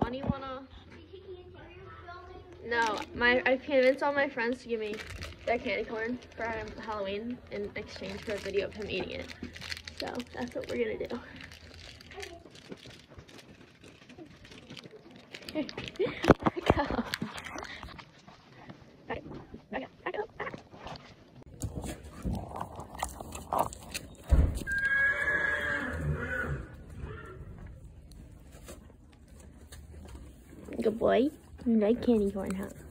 Bunny wanna? No, I convinced all my friends to give me that candy corn for Halloween in exchange for a video of him eating it. So that's what we're gonna do. Back up. Back up. Back up. Back up. Good boy. You like candy corn, huh?